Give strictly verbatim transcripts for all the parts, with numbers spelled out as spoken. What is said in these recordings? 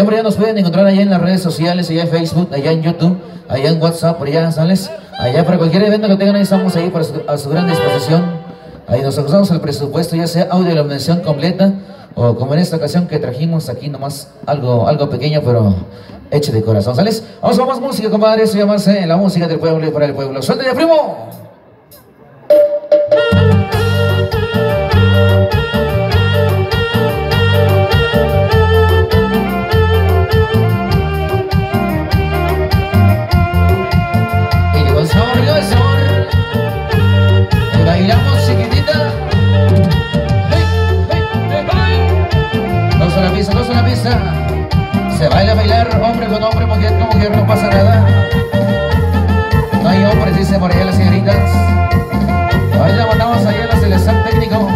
por allá nos pueden encontrar allá en las redes sociales, allá en Facebook, allá en YouTube, allá en WhatsApp, por allá, ¿sales? Allá para cualquier evento que tengan, ahí estamos ahí para su, a su gran disposición. Ahí nos ajustamos el presupuesto, ya sea audio de la mención completa, o como en esta ocasión que trajimos aquí nomás algo, algo pequeño, pero hecho de corazón, ¿sales? Vamos a más música, compadre, eso llamarse la música del pueblo y para el pueblo. ¡Suéltale, primo! Bailamos chiquitita. Hey, hey, hey, hey. Dos a la pista, dos a la pista. Se baila a bailar, hombre con hombre, mujer con mujer, no pasa nada. No hay hombres, dice por allá las señoritas. Ahí la mandamos allá a la selección técnico.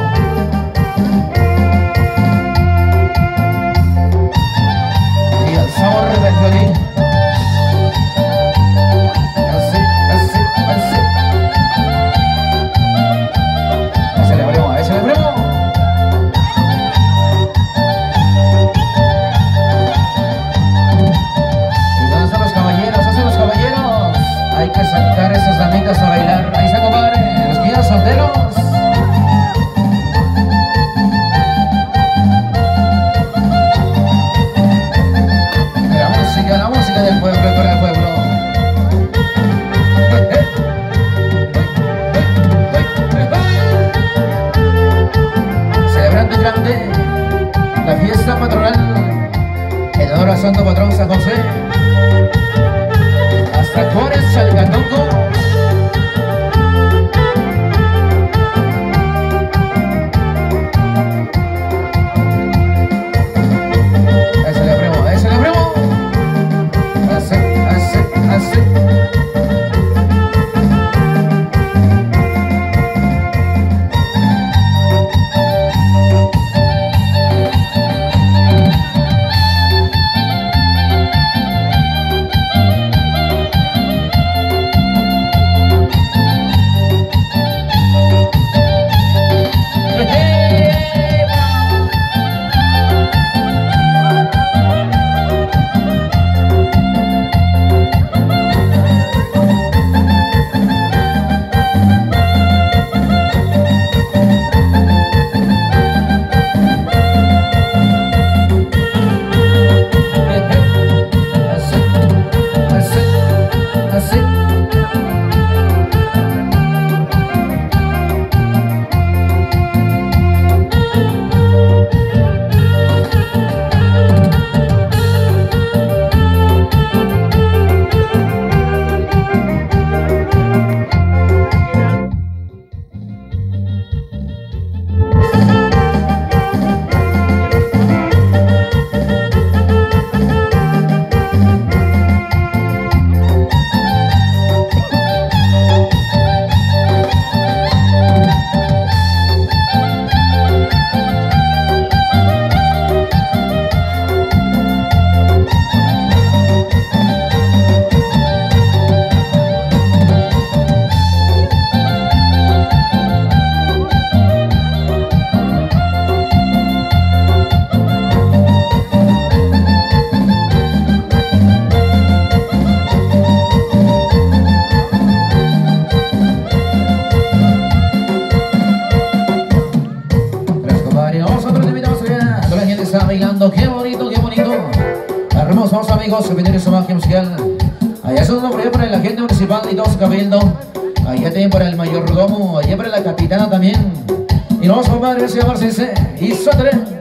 Y el sabor del violín. Así, así, así. Hay que sacar esas damitas a bailar. Ahí está, compadre, los guías solteros. La música, la música del pueblo, para el pueblo. Celebrando en grande la fiesta patronal en honor a Santo Patrón San José. Hasta Cores, Chalcatongo. Ese le primo, ese le primo. Así, así, así. Qué bonito, qué bonito. Hermosos amigos que vienen en su magia musical. Allá es un nombre para el agente municipal y dos cabildo. Allá también para el mayordomo, allá para la capitana también. Y nos vamos a ver si llamarse ese. Y suéltale.